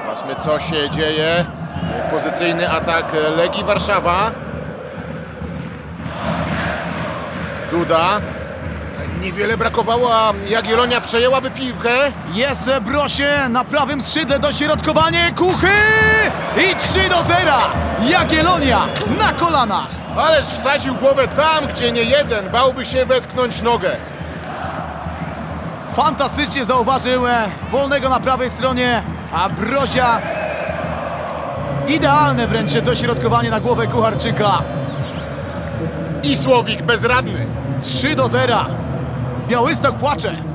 Zobaczmy, co się dzieje. Pozycyjny atak Legii Warszawa. Duda. Niewiele brakowało, a Jagiellonia przejęłaby piłkę. Jest Brosie na prawym skrzydle, dośrodkowanie, Kuchy i 3-0. Jagiellonia na kolanach. Ależ wsadził głowę tam, gdzie nie jeden bałby się wetknąć nogę. Fantastycznie zauważył wolnego na prawej stronie, a Brozia idealne wręcz dośrodkowanie na głowę Kucharczyka. I Słowik bezradny. 3-0. Białystok płacze.